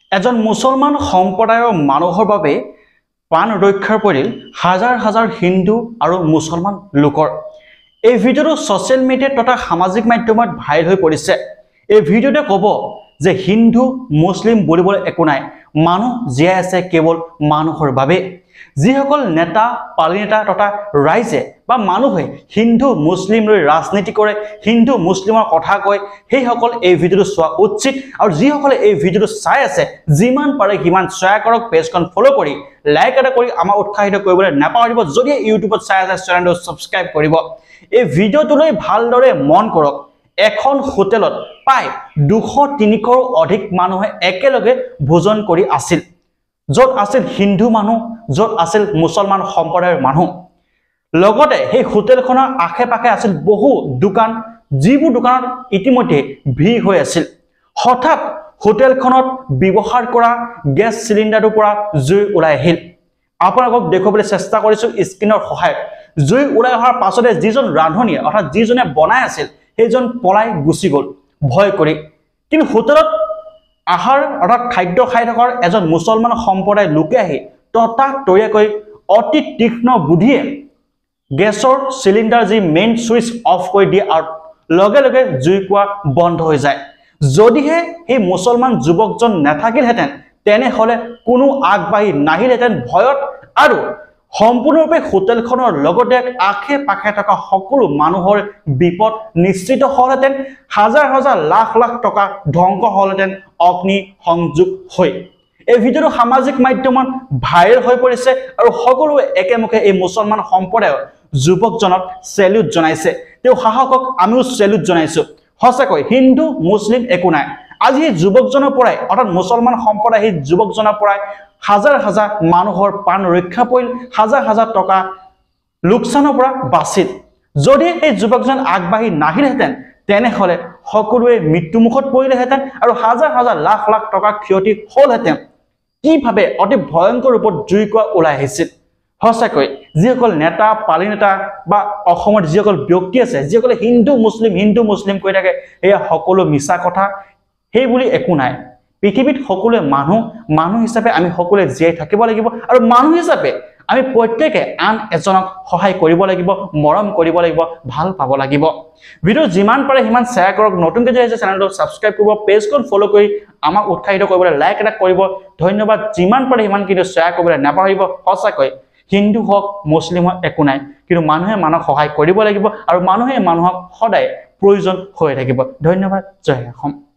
এজন মুছলমান সম্প্ৰদায়ৰ মানুহৰ বাবে প্ৰাণ ৰক্ষাৰ পৰিল হাজাৰ হাজাৰ হিন্দু আৰু মুছলমান লোকৰ। এই ভিডিঅ'টো ছ'চিয়েল মিডিয়াত তথা সামাজিক মাধ্যমত ভাইৰেল হৈ পৰিছে। এই ভিডিঅ'তে ক'ব যে হিন্দু মুছলিম বুলিবলৈ একো নাই, মানুহ জীয়াই আছে কেৱল মানুহৰ বাবে। যিসকল নেতা পালি নেতা তথা ৰাইজে বা মানুহে হিন্দু মুছলিম লৈ ৰাজনীতি কৰে, হিন্দু মুছলিমৰ কথা কয়, সেইসকল এই ভিডিঅ'টো চোৱা উচিত। আৰু যিসকলে এই ভিডিঅ'টো চাই আছে যিমান পাৰে সিমান শ্বেয়াৰ কৰক, পেজখন ফ'ল' কৰি লাইক এটা কৰি আমাক উৎসাহিত কৰিবলৈ নাপাহৰিব। যদি ইউটিউবত চাই আছে চেনেলটো ছাবস্ক্ৰাইব কৰিব। এই ভিডিঅ'টোলৈ ভালদৰে মন কৰক। এখন হোটেলত প্ৰায় 200-300ৰো অধিক মানুহে একেলগে ভোজন কৰি আছিল, য'ত আছিল হিন্দু মানুহ, য'ত আছিল মুছলমান সম্প্ৰদায়ৰ মানুহ। লগতে সেই হোটেলখনৰ আশে পাশে আছিল বহু দোকান, যিবোৰ দোকানত ইতিমধ্যে ভিৰ হৈ আছিল। হঠাৎ হোটেলখনত ব্যৱহাৰ কৰা গেছ চিলিণ্ডাৰটোৰ পৰা জুই ওলাই আহিল। আপোনালোকক দেখুৱাবলৈ চেষ্টা কৰিছোঁ স্ক্ৰীনৰ সহায়ত। জুই ওলাই অহাৰ পাছতে যিজন ৰান্ধনীয়ে অৰ্থাৎ যিজনে বনাই আছিল সেইজন পলাই গুচি গ'ল ভয় কৰি। কিন্তু হোটেলত আহাৰ অৰ্থাৎ খাদ্য খাই থকাৰ এজন মুছলমান সম্প্ৰদায়ৰ লোকে আহি ততাতৈয়াকৈ অতি তীক্ষ্ণ বুদ্ধিয়ে গেছৰ চিলিণ্ডাৰ যি মেইন ছুইচ অফ কৰি দিয়ে আৰু লগে লগে জুইকুৰা বন্ধ হৈ যায়। যদিহে সেই মুছলমান যুৱকজন নাথাকিলহেঁতেন তেনেহ'লে কোনো আগবাঢ়ি নাহিলহেঁতেন ভয়ত, আৰু সম্পূৰ্ণৰূপে হোটেলখনৰ লগতে আশে পাশে থকা সকলো মানুহৰ বিপদ নিশ্চিত হ'লহেঁতেন, হাজাৰ হাজাৰ লাখ লাখ টকা ধ্বংস হ'লহেঁতেন অগ্নি সংযোগ হৈ। এই ভিডিঅ'টো সামাজিক মাধ্যমত ভাইৰেল হৈ পৰিছে আৰু সকলোৱে একেমুখে এই মুছলমান সম্প্ৰদায়ৰ যুৱকজনক চেলিউট জনাইছে। তেওঁ সাহসক আমিও চেলিউট জনাইছোঁ। সঁচাকৈ হিন্দু মুছলিম একো নাই। আজি সেই যুৱকজনৰ পৰাই অৰ্থাৎ মুছলমান সম্প্ৰদায় সেই যুৱকজনৰ পৰাই হাজাৰ হাজাৰ মানুহৰ প্ৰাণ ৰক্ষা পৰিল, হাজাৰ হাজাৰ টকা লোকচানৰ পৰা বাচিল। যদি এই যুৱকজন আগবাঢ়ি নাহিলহেঁতেন তেনেহ'লে সকলোৱে মৃত্যুমুখত পৰিলেহেঁতেন আৰু হাজাৰ হাজাৰ লাখ লাখ টকা ক্ষতি হ'লহেঁতেন। কিভাৱে অতি ভয়ংকৰ ৰূপত জুইকুৰা ওলাই আহিছিল। সঁচাকৈ যিসকল নেতা পালি নেতা বা অসমত যিসকল ব্যক্তি আছে, যিসকলে হিন্দু মুছলিম কৈ থাকে, এয়া সকলো মিছা কথা। সেই বুলি একো নাই। পৃথিৱীত সকলোৱে মানুহ হিচাপে আমি সকলোৱে জীয়াই থাকিব লাগিব, আৰু মানুহ হিচাপে আমি প্ৰত্যেকে আন এজনক সহায় কৰিব লাগিব, মৰম কৰিব লাগিব, ভাল পাব লাগিব। ভিডিঅ' যিমান পাৰে সিমান শ্বেয়াৰ কৰক। নতুনকৈ যদি আহিছে চেনেলটো ছাবস্ক্ৰাইব কৰিব, পেজখন ফ'ল' কৰি আমাক উৎসাহিত কৰিবলৈ লাইক এটা কৰিব। ধন্যবাদ। যিমান পাৰে সিমান কিন্তু শ্বেয়াৰ কৰিবলৈ নাপাহৰিব। সঁচাকৈ হিন্দু হওক মুছলিম হওক একো নাই, কিন্তু মানুহে মানুহক সহায় কৰিব লাগিব আৰু মানুহে মানুহক সদায় প্ৰয়োজন হৈ থাকিব। ধন্যবাদ। জয় অসম।